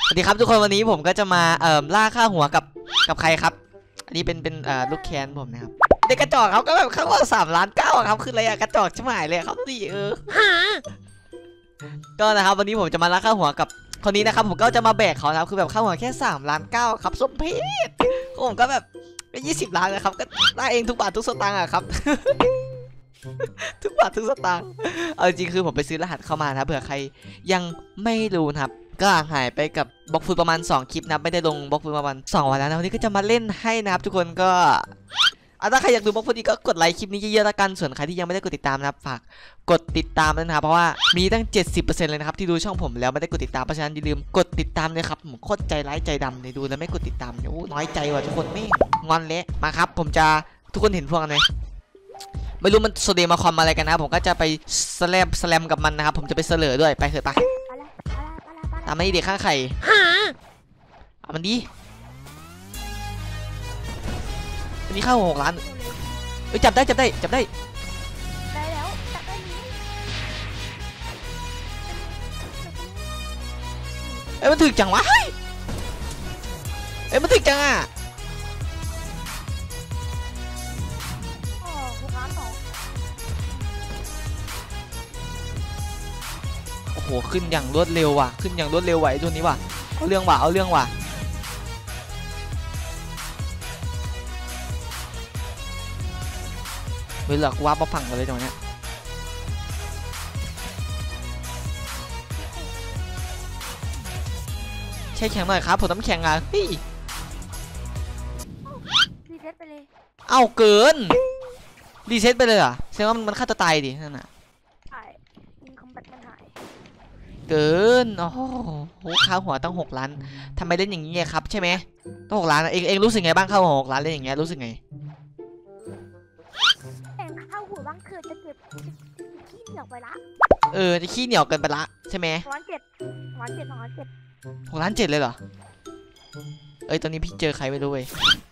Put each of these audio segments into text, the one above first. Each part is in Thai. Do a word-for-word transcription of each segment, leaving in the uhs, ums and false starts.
สวัสดีครับทุกคนวันนี้ผมก็จะมาเอ่อล่าค่าหัวกับกับใครครับอันนี้เป็นเป็นเอ่อลูกแคนผมนะครับเด็กกระจอกเขาก็แบบเขาว่าสามล้านเก้าครับคืออะไรอะกระจอกชิบหายเลยครับดิเออก็นะครับวันนี้ผมจะมาล่าค่าหัวกับคนนี้นะครับผมก็จะมาแบกเขาครับคือแบบค่าหัวแค่สามล้านเก้าครับสมเพชผมก็แบบยี่สิบล้านนะครับก็ได้เองทุกบาททุกสตางค์อะครับ ทุกบาททุกสตางค์เอาจริงคือผมไปซื้อรหัสเข้ามานะเผื่อใครยังไม่รู้นะครับก็หายไปกับบล็อกฟูดประมาณสองคลิปนะไม่ได้ลงบล็อกฟูดประมาณสองวันแล้วนะวันนี้ก็จะมาเล่นให้นะครับทุกคนก็ถ้าใครอยากดูบล็อกฟูดอีกก็กดไลค์คลิปนี้เยอะๆแล้วกันส่วนใครที่ยังไม่ได้กดติดตามนะครับฝากกดติดตามด้วยนะครับเพราะว่ามีตั้ง เจ็ดสิบเปอร์เซ็นต์ เลยนะครับที่ดูช่องผมแล้วไม่ได้กดติดตามเพราะฉะนั้นอย่าลืมกดติดตามเลยครับผมโคตรใจร้ายใจดำเลยดูแล้วไม่กดติดตามเนี่ยน้อยใจว่ะทุกคนไม่งอนเละมาครับผมจะทุกคนเห็นพวกไหนไม่รู้มันโซเดียมมาคอมอะไรกันนะผมก็จะไปสแลมสแลมกับมันนะครับผมจะไปเสลอด้วยไปเถอะปะตามไม่เด็กข้างไข่เอามันดีอันนี้เข้าหกล้านเอ้ยจับได้จับได้จับได้ได้แล้วจับได้นี้เอ้ยมันถึกจังวะเอ้ยมันถึกจังอ่ะโอ้โหขึ้นอย่างรวดเร็วว่ะขึ้นอย่างรวดเร็วไหวตัวนี้ว่ะเอาเรื่องว่ะเอาเรื่องว่ะเวลาว่ามาพังกันเลยจังเนี้ยใช่แข็งหน่อยครับผมต้องแข็งอ่ะเฮ้ยรีเซ็ตไปเลยเอ้าเกินรีเซ็ตไปเลยอ่ะแสดงว่ามันฆ่าตัวตายดินั่นน่ะใช่ยิงคอมแบทมันหายเกินโอ้โหค่าหัวตั้งหกล้านทำไมเล่นอย่างนี้ครับใช่ไหมตั้งหกล้านเองเองรู้สึกไงบ้างค่าหัวหกล้านเล่นอย่างเงี้ยรู้สึกไงแข่งเข้าหัวบ้างเกิดจะเกิดขี้เหนียวไปละเออจะขี้เหนียวเกินไปละใช่ไหมร้อนเจ็ดร้อนเจ็ดร้อนเจ็ดหกล้านเจ็ดเลยเหรอเอ้ยตอนนี้พี่เจอใครไม่รู้เว้ย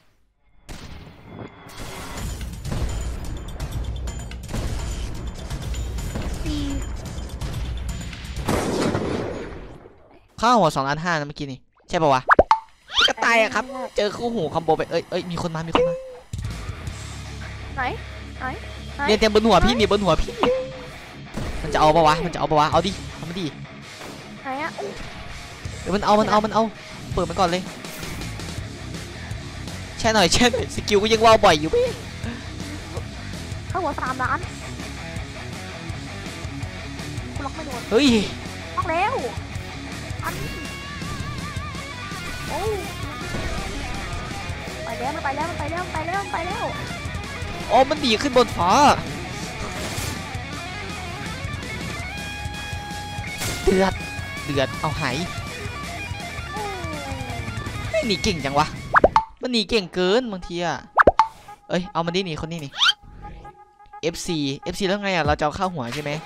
ข้าวหัวสองล้านห้านะเมื่อกี้นี่ใช่ป่าวะกระต่ายอะครับเจอคู่หูคอมโบไปเอ้ยเอ้ยมีคนมามีคนมาไหนไหนเนี่ยเต็มบนหัวพี่นี่บนหัวพี่มันจะเอาปะวะมันจะเอาปะวะเอาดิทำมันดิไหนอะเดี๋ยวมันเอามันเอามันเอาเปิดมันก่อนเลยแช่หน่อยแช่หน่อยสกิลก็ยังว่าวบ่อยอยู่พี่ข้าวหัวสามล้านคุณล็อกไม่โดนเฮ้ยล็อกแล้วอันโอ้ไปแล้วมันไปแล้วมันไปแล้วมันไปแล้วมันไปแล้วโอ้มันดีขึ้นบนฟ้าเดือดเดือดเอาหายหนีเก่งจังวะมันหนีเก่งเกินบางทีอะเอ้ยเอามันดิหนีคนนี้นี่ เอฟ ซี เอฟ ซี แล้วไงอะเราจะเอาเข้าหัวใช่ไหม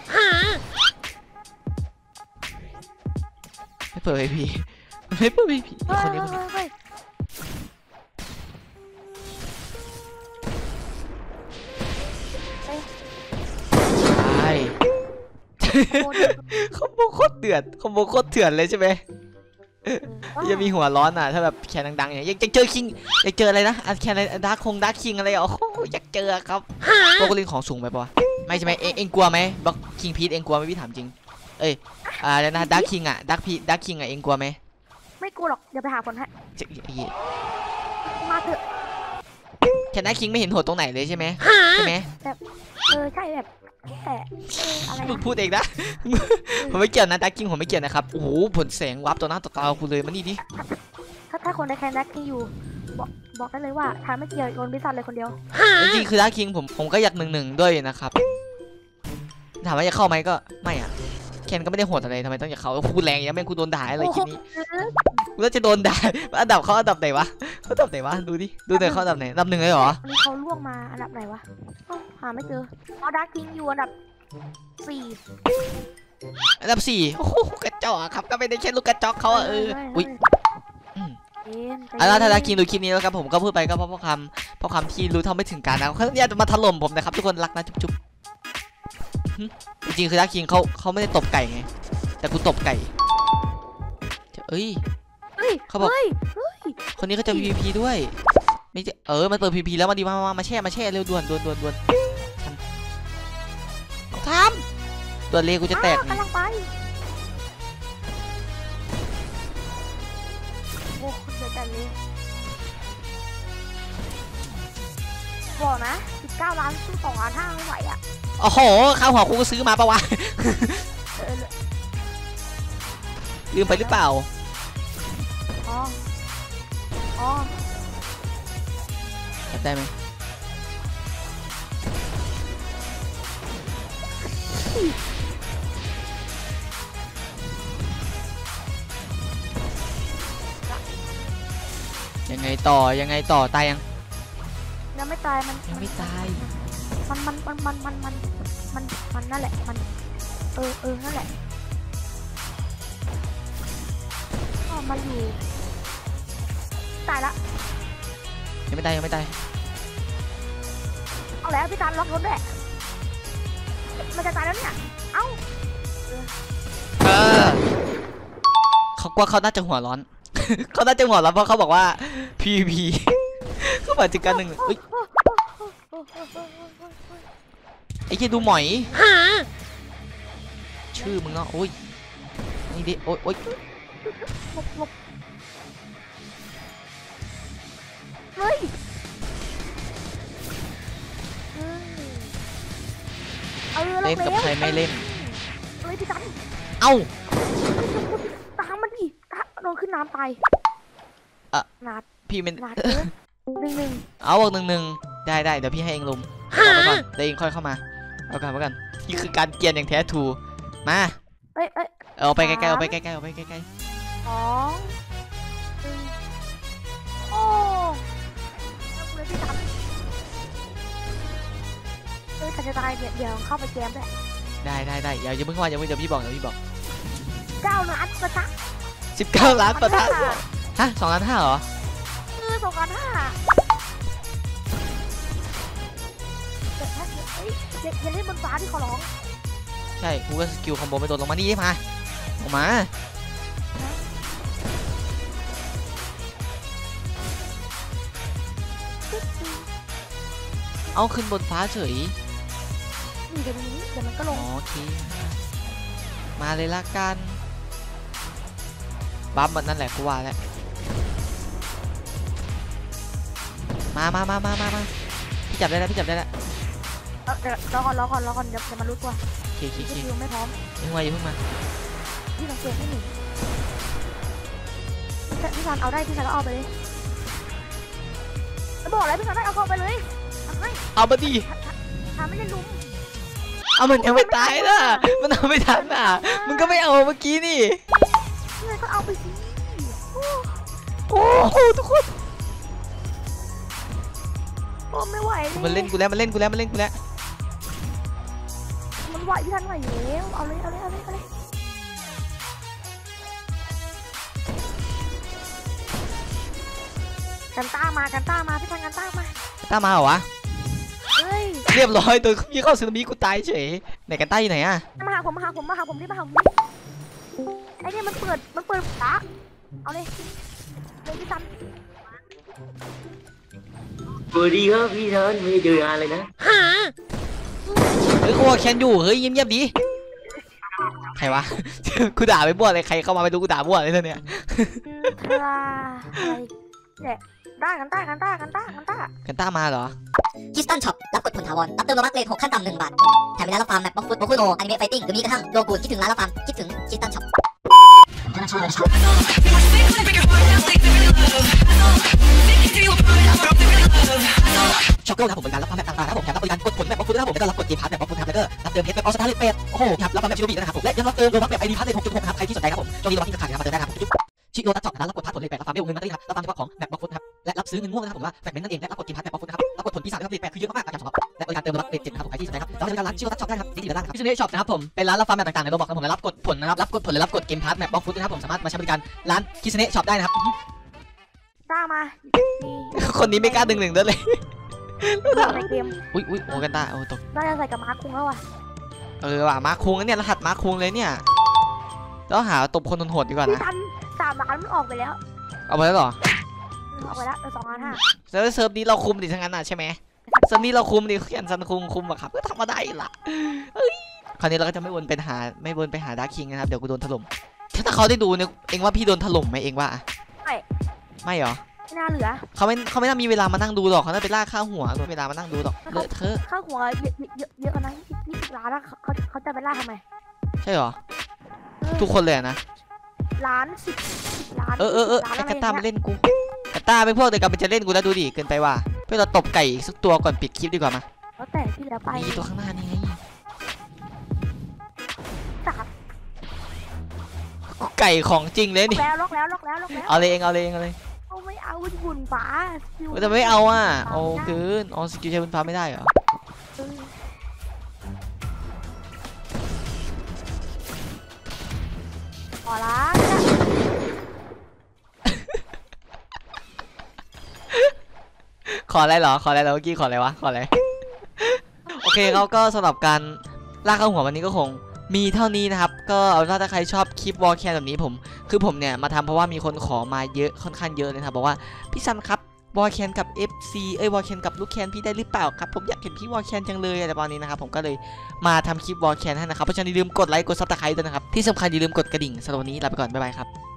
ไม่เปิดไอพีไม่เปิดไอพีคนนี้คนนี้ใช่คอมโบโคตรเดือดคอมโบโคตรเถื่อนเลยใช่ไหมยังมีหัวร้อนอ่ะถ้าแบบแคนดังๆอย่างยังเจอคิงอยากเจออะไรนะแคนอะไรดาร์คคงดาร์คคิงอะไรอ๋ออยากเจอครับพวกเล่นของสูงไปปะไม่ใช่ไหมเอ็งกลัวไหมบล็อกคิงพีทเอ็งกลัวไหมพี่ถามจริงเอ้ยอะไรนะดาร์คคิงอ่ะดาร์คพีดาร์คคิงอ่ะเอ็งกลัวไหมไม่กลัวหรอกเดี๋ยวไปหาคนให้มาเถอะแคนดาร์คคิงไม่เห็นหัวตรงไหนเลยใช่ไหมใช่ไหมแบบเออใช่แบบแต่อะไรมึงพูดเองนะผมไม่เกี่ยวนะดาร์คคิงผมไม่เกี่ยวนะครับโอ้โหผลแสงวับต่อหน้าต่อตาคุณเลยมานี่ดิถ้าถ้าคนในแคนดักคิงอยู่บอกบอกได้เลยว่าทางไม่เกี่ยวโดนบิซันเลยคนเดียวจริงๆคือดาร์คคิงผมผมก็อยากหนึ่งหนึ่งด้วยนะครับถามว่าจะเข้าไหมก็ไม่อ่ะแคนก็ไม่ได้โหดอะไรทำไมต้องอยากเข้าพูดแรงอย่างนี้แม่งกูโดนด่าอะไรคลิปนี้กูจะโดนด่าอันดับเขาอันดับไหนวะเขาอันดับไหนวะดูดิดูหน่อยเขาอันดับไหนอันดับหนึ่งเลยเหรอนี่เขาล่วงมาอันดับไหนวะหาไม่เจอเอาดาร์คคิงอยู่อันดับสี่อันดับสี่โอ้โหกระจอกครับก็ไม่ได้แค่ลูกกระจอกเขาเอออุ้ยแล้วถ้าดาร์คคิงดูคลิปนี้แล้วครับผมก็พูดไปก็เพราะเพราะคำเพราะคำที่รู้เท่าไม่ถึงการนะเขาอยากจะมาถล่มผมนะครับทุกคนรักนะจุ๊บจริงๆคือดาร์คคิงเขาเขาไม่ได้ตบไก่ไงแต่กูตบไก่เอ้ยเขาบอกเฮ้ยเฮ้ยคนนี้เขาจะ พี วี พี ด้วยไม่ใช่เออมันเปิด พี วี พี แล้วมาดีมามามาแช่มาแช่เร็วด่วนด่วนด่วนด่วนทำตัวเลกูจะแตกอ้าวกำลังไปโอ้คนเดียวกันเลยบอกนะสิบเก้าล้านสู้สองล้านห้าไม่ไหวอ่ะโอ้โหข้าวหัวกูก็ซื้อมาปะวะเออลืมไปหรือเปล่าอ๋ออ๋อจำได้ไหมยังไงต่อยังไงต่อตายยังยังไม่ตายมันยังไม่ตายมันมันมันมันมันมันมันมันนั่นแหละมันเออเออนั่นแหละอ๋อมาอยู่ตายละยังไม่ตายยังไม่ตายเอาแล้วพี่การล็อกรถด้วยมันจะตายแล้วเนี่ยเอ้าเออเขากลัวเขาน่าจะหัวร้อน เขาน่าจะหัวร้อนเพราะเขาบอกว่า พี วี พี เขาบอกถึงกันหนึ่งอุ้ยไอ้เหี้ยดูหมอยชื่อมึงเนาะโอ้ยนี่ดิโอ้ยโอ้ยหลบหลบเฮ้ยเฮ้ยเออเล่นกับใครไม่เล่นเฮ้ยพี่กันเอ้าตามมันดิโดนขึ้นน้ำตายอะนาดพี่เป็นนาดเกินหนึ่งหนึ่งเอาบอกหนึ่งหนึ่งได้ได้เดี๋ยวพี่ให้เองลุมเอาไปก่อนเดี๋ยวเองค่อยเข้ามาเอากันเอากันนี่คือการเกรียนอย่างแท้ทรูมาเอ้ยเอ้ยเอาไปใกล้ๆเอาไปใกล้ๆเอาไปใกล้สองหนึ่งโอ้แล้วกูเลยพี่กันเฮ้ยใครจะตายเดี๋ยวเดี๋ยวเข้าไปแจมด้วยๆได้ได้ได้อย่าอย่าเพิ่งว่าอย่าเพิ่งเดี๋ยวพี่บอกเดี๋ยวพี่บอกเก้านัดกระทะสิบเก้าล้านประทัดฮะสองล้านห้าเหรอเออสองพันห้าเดี๋ยวถ้าเฮ้ยอย่าอย่าเล่นบนฟ้าที่เขาร้องใช่กูก็สกิลคอมโบไม่โดนลงมานี่มาออกมาเอาขึ้นบนฟ้าเฉยนี่เดี๋ยวนี้เดี๋ยวมันก็ลอ๋อง โอเคมาเลยละกันบัฟมันนั่นแหละกูว่าแล้วมามามามามามาพี่จับได้แล้วพี่จับได้แล้วเออเดี๋ยวรอก่อนรอก่อนรอก่อนเดี๋ยวจะมารู้ตัวโอเคโอเคโอเคพี่ยังไม่พร้อมอย่าเพิ่งมาอย่าเพิ่งมาพี่สังเกตไม่หนีพี่พี่ซันเอาได้พี่ซันก็เอาไปเลยจะบอกแล้วพี่ซันได้เอาเข้าไปเลยทำให้เอามาดิทำไม่ได้ลุมเอามันยังไม่ตายนะมันเอาไม่ทันอ่ะมึงก็ไม่เอาเมื่อกี้นี่พี่ซันก็เอาไปสิโอ้โอ้โหทุกคนโอ้ไม่ไหวเลยมันเล่นกูแล้วมันเล่นกูแล้วมันเล่นกูแล้วมันไหวพี่ซันไหวอยู่แล้วเอาเลยเอาเลยเอาเลยเอาเลยกันต้ามากันต้ามาพี่ซันกันต้ามาต้ามาเหรอวะเฮ้ยเรียบร้อยตัวพี่เข้าซึนามิกูตายเฉยไหนกันต้าอยู่ไหนอะมาหาผมมาหาผมมาหาผมที่มาหาผมไอ้เนี่ยมันเปิดมันเปิดฟ้าเอาเลยเลยพี่ซันสวัสดีครับพี่เทิร์นไม่ได้เจองานเลยนะเฮ้ยกูว่าแคนอยู่เฮ้ยเงียบๆดิใครวะ กูด่าไปบ่วเลยใครเข้ามาไปดูกูด่าบ่วเลยเนี่ยเธออะไรเนี่ยได้กันต้ากันต้ากันต้ากันต้ากันต้ามาเหรอคิสตันช็อปรับกดผลถาวรรับเติมโลบัคเลทหกขั้นต่ำหนึ่งบาทแถมเวลารับฟาร์มแมปบล็อกฟุตบล็อกฟุตโนอนิเมะไฟติ้งหรือมีกระทั่งโลกูนคิดถึงร้านรับฟาร์มคิดถึงคิสตันช็อปช็อปเกิลนะครับผมบริการรับฟาร์มแมปต่างๆนะครับผมแถมรับบริการกดผลแมปบล็อกฟุตนะครับผมแล้วก็รับกดเกมพาร์ทแมปบล็อกฟุตนะครับแล้วก็รับเติมเพชรแบบออสตาร์เลตเป็ดโอ้โหครับรับฟาร์มแมปชิโนบินะครับผมและยังรับเติมโลบัคแบบไอดีพาร์ทเลทหกจุดหกครับใครที่สนใจครับผมช่วงนี้โลบัคที่ขาดนะครับมาเติมได้นะครับชิโนตัดช็อปร้านรับกดพาร์ทผลเลทแปดรับฟาร์มเบลเงินมาได้ครับรับฟาร์มเฉพาะของแมปบล็อกฟุตนะครับและรับซื้อเงินม่วงนะครับผมว่าแฟกเมนต์นั่นเองและรับกดเกมพาร์ทแมปบล็อกฟุตนะครับรับกดผลปีศาจนะครับเลทแปดคือเยอะมากๆครับและบริการเติมโลบัคเลทเจ็ดครับผมใครที่สนใจครับสามารถบริการร้านชิโนตัดช็อปได้ครับที่ดีด้านล่างครับพิซซ่าช็อปนะครับผมเป็นร้านรับฟาร์มแมปต่างๆในโลบัคครับผมและรับกดผลนะครับรับกดผลหรือรับกดเกมพาร์ทแมปบล็อกฟุตนะครับผมสามารถมาใช้บริการร้านคิสเนะช็อปได้นะครับต้ามาคนนี้ไม่กล้าดึงหนึ่งด้วยเลยในเกมอุ้ยอุ้ยโอ้กันต้าโอ้ตกน่าจะใส่กับมาร์คคุ้งแล้วอ่ะเออว่ะมาคุงเนี่ยรหัสมาคุงเลยเนี่ยแล้วหาตบคนโหดๆดีกว่าพี่นะซันสามล้านมันออกไปแล้วเอาไปแล้วเหรอเอาไปละเหลือสองล้านห้าแล้วเซิร์ฟนี้เราคุมดิทั้งนั้นอ่ะใช่ไหมเซิร์ฟนี้เราคุมดิเขียนซันคุมคุมอะครับก็ทำมาได้ล่ะเฮ้ยคราวนี้เราก็จะไม่วนเป็นหาไม่วนไปหาดาร์คคิงนะครับเดี๋ยวกูโดนถล่มถ้าเขาได้ดูเนี่ยเองว่าพี่โดนถล่มไหมเองว่าไม่ไม่เหรอไม่น่าเหลือเขาไม่เขาไม่น่ามีเวลามานั่งดูหรอกเขาน่าไปล่าค่าหัวไม่มีเวลามานั่งดูหรอกเลอะเทอะค่าหัวเยอะเยอะเยอะกันนะยี่สิบล้านแล้วเขาเขาเขาจะไปล่าทำไมใช่เหรอทุกคนเลยนะล้านสิบล้านเออเออเออไอ้กาต้ามันเล่นกูกาต้าเป็นพวกเดียวกันมันจะเล่นกูแล้วดูดิเกินไปว่ะเพื่อเราตบไก่สักตัวก่อนปิดคลิปดีกว่ามาแล้วแต่ที่แล้วไปนี่ตัวข้างหน้านี่ไงตัดไก่ของจริงเลยนี่แล้วล็อกแล้วล็อกแล้วล็อกแล้วเอาเลยเองเอาเลยเองเอาเลยเอาไม่เอาหุ่นฟ้าแต่ไม่เอาอ่ะโอ้เกินอ๋อสกิลใช้บนฟ้าไม่ได้เหรอขอละขออะไรเหรอขออะไรเหรอเมื่อกี้ขออะไรวะขออะไร โอเคเขาก็สำหรับการลากเข้าหัววันนี้ก็คงมีเท่านี้นะครับก็เอาเป็นว่าถ้าใครชอบคลิปวอลแคนแบบนี้ผมคือผมเนี่ยมาทำเพราะว่ามีคนขอมาเยอะค่อนข้างเยอะเลยครับบอกว่าพี่ซันครับวอลแคนกับ เอฟ ซี เอ้ยวอลแคนกับลูกแคนพี่ได้หรือเปล่าครับผมอยากเห็นพี่วอลแคนจังเลยอะไรประมาณนี้นะครับผมก็เลยมาทำคลิปวอลแคนให้นะครับเพราะฉะนั้นอย่าลืมกดไลค์กดซับสไครต์ด้วยนะครับที่สำคัญอย่าลืมกดกระดิ่งสำหรับวันนี้ลาไปก่อนบ๊ายบายครับ